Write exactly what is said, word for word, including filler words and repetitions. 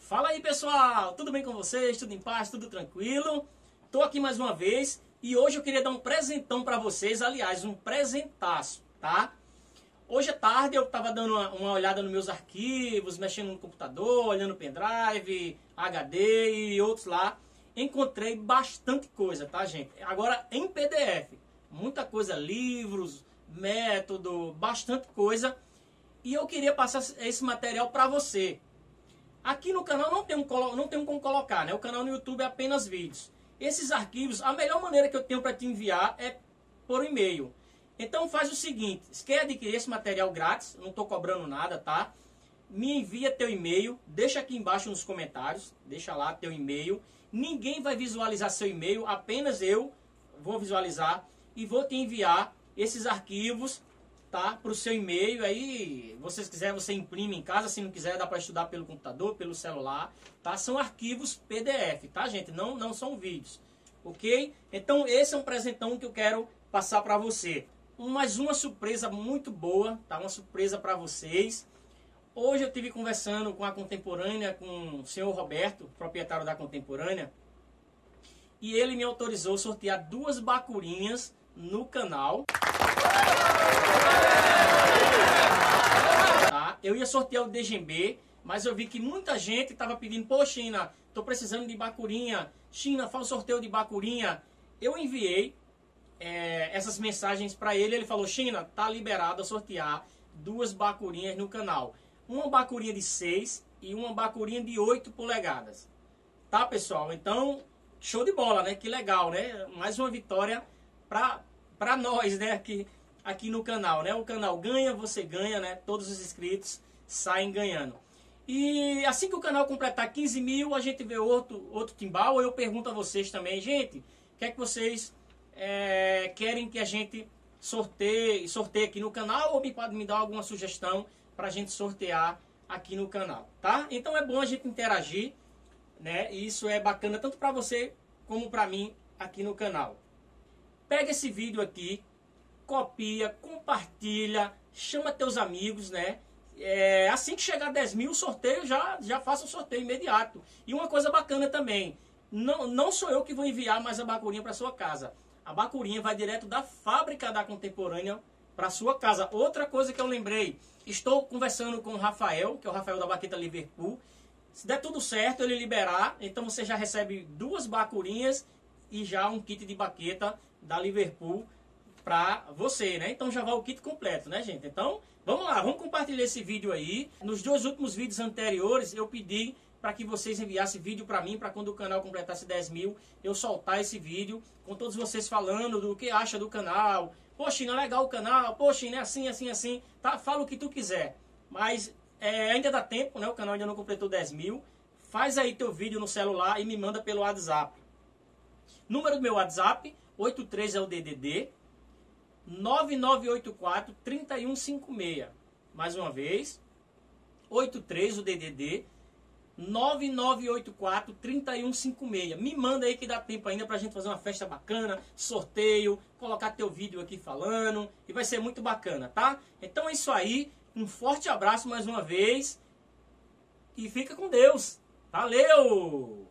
Fala aí, pessoal, tudo bem com vocês? Tudo em paz? Tudo tranquilo? Tô aqui mais uma vez e hoje eu queria dar um presentão para vocês, aliás, um presentaço, tá? Hoje à tarde eu tava dando uma, uma olhada nos meus arquivos, mexendo no computador, olhando pendrive, H D e outros lá. Encontrei bastante coisa, tá, gente? Agora em P D F, muita coisa, livros, método, bastante coisa. E eu queria passar esse material para você. Aqui no canal não tem, um, não tem como colocar, né? O canal no YouTube é apenas vídeos. Esses arquivos, a melhor maneira que eu tenho para te enviar é por e-mail. Então faz o seguinte, se quer adquirir esse material grátis, não estou cobrando nada, tá? Me envia teu e-mail, deixa aqui embaixo nos comentários, deixa lá teu e-mail. Ninguém vai visualizar seu e-mail, apenas eu vou visualizar e vou te enviar esses arquivos, tá, para o seu e-mail. Aí, se você quiser, você imprime em casa. Se não quiser, dá para estudar pelo computador, pelo celular, tá? São arquivos P D F, tá, gente? Não, não são vídeos, ok? Então, esse é um presentão que eu quero passar para você. Mais uma surpresa muito boa, tá? Uma surpresa para vocês. Hoje eu estive conversando com a Contemporânea, com o senhor Roberto, proprietário da Contemporânea, e ele me autorizou a sortear duas bacurinhas no canal. Tá? Eu ia sortear o D G B, mas eu vi que muita gente estava pedindo: pô, China, tô precisando de bacurinha. China, faz o sorteio de bacurinha. Eu enviei é, essas mensagens para ele. Ele falou: China, tá liberado a sortear duas bacurinhas no canal. Uma bacurinha de seis e uma bacurinha de oito polegadas. Tá, pessoal? Então, show de bola, né? Que legal, né? Mais uma vitória para para nós, né? Aqui, aqui no canal, né? O canal ganha, você ganha, né? Todos os inscritos saem ganhando. E assim que o canal completar quinze mil, a gente vê outro, outro timbal. Eu pergunto a vocês também, gente, o que é que vocês é, querem que a gente sorteie, sorteie aqui no canal, ou me pode me dar alguma sugestão para a gente sortear aqui no canal, tá? Então é bom a gente interagir, né? E isso é bacana tanto para você como para mim aqui no canal. Pega esse vídeo aqui, copia, compartilha, chama teus amigos, né? É, assim que chegar a dez mil, o sorteio, já, já faça o sorteio imediato. E uma coisa bacana também, não, não sou eu que vou enviar mais a bacurinha para sua casa. A bacurinha vai direto da fábrica da Contemporânea para sua casa. Outra coisa que eu lembrei, estou conversando com o Rafael, que é o Rafael da Baqueta Liverpool. Se der tudo certo, ele liberar, então você já recebe duas bacurinhas e já um kit de baqueta da Liverpool para você, né? Então já vai o kit completo, né, gente? Então, vamos lá, vamos compartilhar esse vídeo aí. Nos dois últimos vídeos anteriores, eu pedi para que vocês enviassem vídeo para mim, para quando o canal completasse dez mil, eu soltar esse vídeo com todos vocês falando do que acha do canal. Pô, China, legal o canal. Pô, China, é assim, assim, assim. Tá? Fala o que tu quiser. Mas é, ainda dá tempo, né? O canal ainda não completou dez mil. Faz aí teu vídeo no celular e me manda pelo WhatsApp. Número do meu WhatsApp, oito três é o D D D, nove nove oito quatro, três um cinco seis. Mais uma vez, oito três o D D D, nove nove oito quatro, três um cinco seis. Me manda aí que dá tempo ainda pra gente fazer uma festa bacana, sorteio, colocar teu vídeo aqui falando, e vai ser muito bacana, tá? Então é isso aí, um forte abraço mais uma vez, e fica com Deus. Valeu!